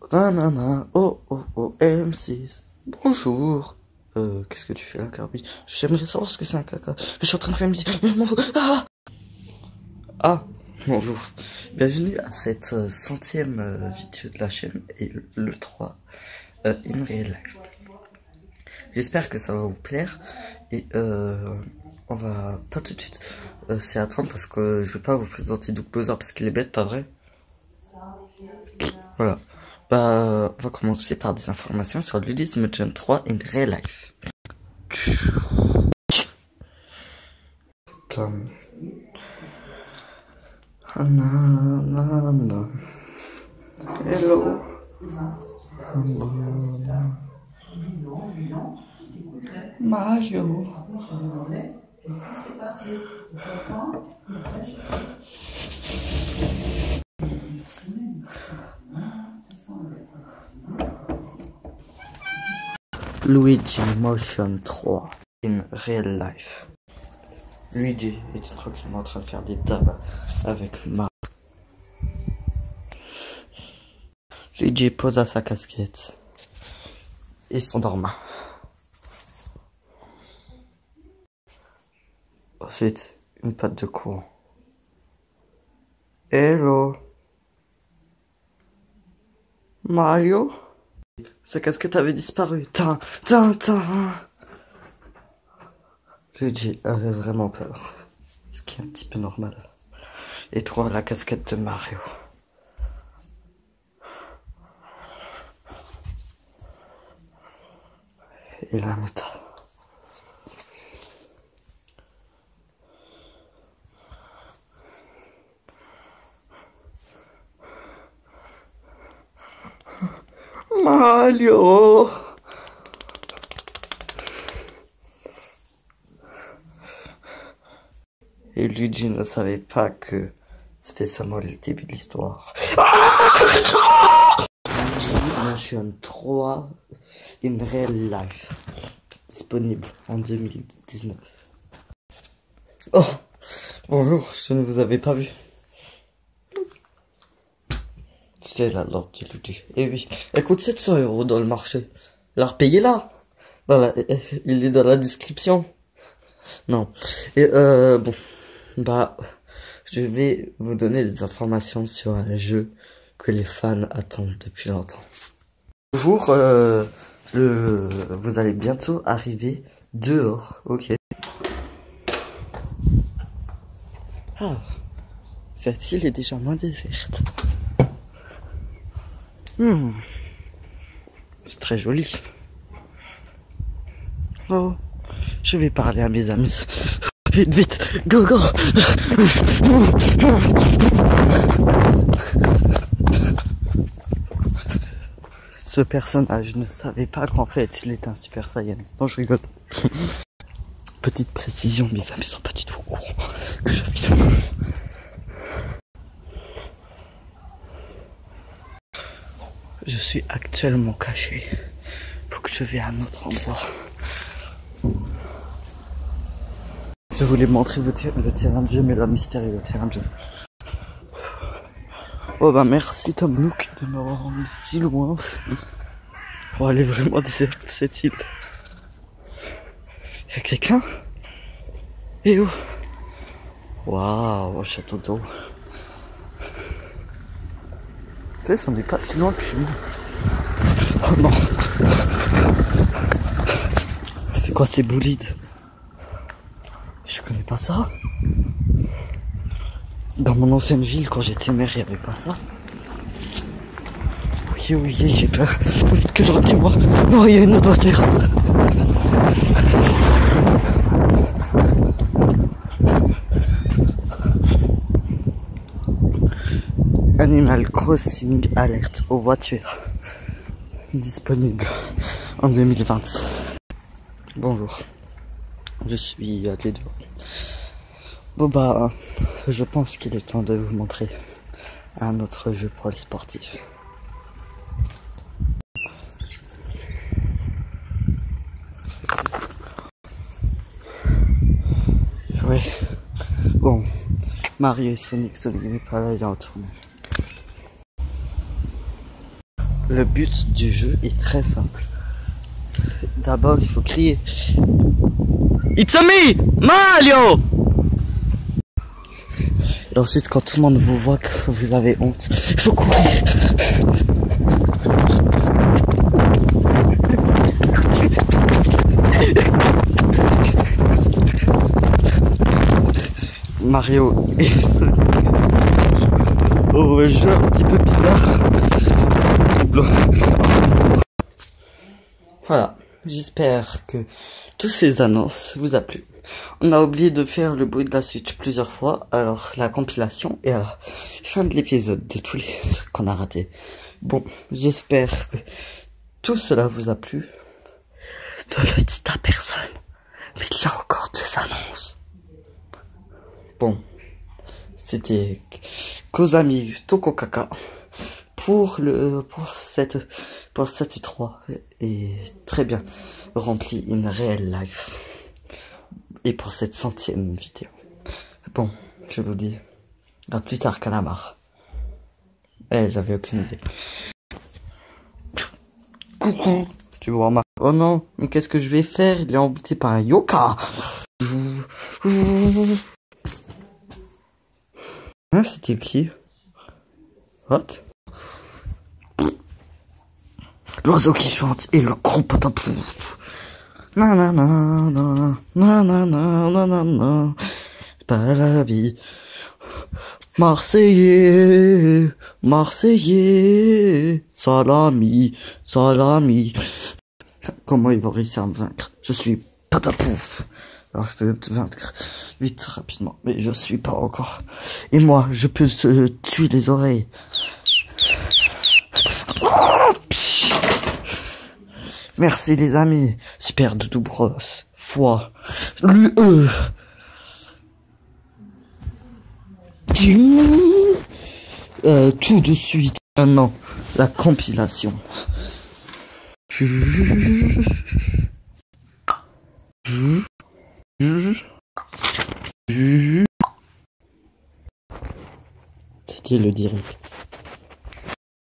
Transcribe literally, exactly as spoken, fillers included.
Nanana, oh oh oh, M six. Bonjour. Euh, qu'est-ce que tu fais là, Kirby? J'aimerais savoir ce que c'est un caca. Je suis en train de faire une musique, mais je m'en fous. Ah, ah, bonjour. Bienvenue à cette euh, centième euh, vidéo de la chaîne et le, le trois euh, in real life. J'espère que ça va vous plaire et euh, on va pas tout de suite euh, c'est attendre parce que je vais pas vous présenter Doug Bowser parce qu'il est bête, pas vrai? Voilà. Bah, on va commencer par des informations sur Luigi's Mansion trois in real life. Tom. Hello. Mario. Luigi Motion trois in real life. Luigi est tranquillement en train de faire des tables avec Mario. Luigi posa sa casquette et s'endorma. Ensuite, une patte de courant. Hello. Mario? Sa casquette avait disparu. Tin, tin, tin. Luigi avait vraiment peur, ce qui est un petit peu normal. Et trouva la casquette de Mario. Et la meta. Mario. Et Luigi ne savait pas que c'était seulement le début de l'histoire. Luigi Mansion trois in real life. Disponible en deux mille dix-neuf. Oh, bonjour, je ne vous avais pas vu. C'est la lampe de Luigi. Et oui, elle coûte sept cents euros dans le marché. Alors payez-la. Voilà, il est dans la description. Non. Et euh, bon, bah, je vais vous donner des informations sur un jeu que les fans attendent depuis longtemps. Bonjour, euh, le, vous allez bientôt arriver dehors, ok. Ah, cette île est déjà moins déserte. Hmm. C'est très joli. Oh, je vais parler à mes amis. Vite, vite, go, go. Ce personnage ne savait pas qu'en fait il était un Super Saiyan. Non, je rigole. Petite précision, mes amis sont pas du tout au courant que je filme. Je suis actuellement caché. Faut que je vais à un autre endroit. Je voulais montrer le, le terrain de jeu, mais le mystérieux terrain de jeu. Oh bah merci Tom Nook de m'avoir emmené si loin. Oh, elle est vraiment déserte cette île. Y'a quelqu'un? Et où? Waouh, château d'eau. Tu sais, on n'est pas si loin que chez moi. Oh non. C'est quoi ces boulides? Je connais pas ça. Dans mon ancienne ville, quand j'étais maire, il n'y avait pas ça. Oui, oui, j'ai peur. Faut vite que je retiens moi. Non, il y a une autre voiture. Animal Crossing alerte aux voitures. Disponible en deux mille vingt. Bonjour. Je suis allé dehors. Bon bah, je pense qu'il est temps de vous montrer un autre jeu pour les sportifs. Ouais. Bon, Mario et Sonic, celui qui n'est pas là, il est en tournée. Le but du jeu est très simple. D'abord, il faut crier It's a me, Mario! Et ensuite, quand tout le monde vous voit que vous avez honte, il faut courir. Mario est seul. Oh, jeu un petit peu bizarre. Voilà, j'espère que toutes ces annonces vous a plu. On a oublié de faire le bruit de la Switch plusieurs fois, alors la compilation est à la fin de l'épisode de tous les trucs qu'on a ratés. Bon, j'espère que tout cela vous a plu. Ne le dites à personne, mais il y a encore deux annonces. Bon, c'était Kozami Tokokaka pour le pour cette pour cette trois et très bien rempli in real life et pour cette centième vidéo. Bon, je vous dis à plus tard, calamar. Eh, j'avais aucune idée. Coucou, tu vois ma... Oh non, mais qu'est-ce que je vais faire? Il est embouté par un yoka. Hein, c'était qui? What? L'oiseau qui chante et le gros patapouf. Nanana, nanana, nanana, pas la vie. Marseillais, Marseillais, salami, salami. Comment ils vont réussir à me vaincre? Je suis patapouf. Alors je peux te vaincre vite, rapidement, mais je suis pas encore. Et moi, je peux se tuer les oreilles. Merci les amis. Super Doudou Bros. Foi. L'U E. Euh, tout de suite. Maintenant, la compilation. C'était le direct.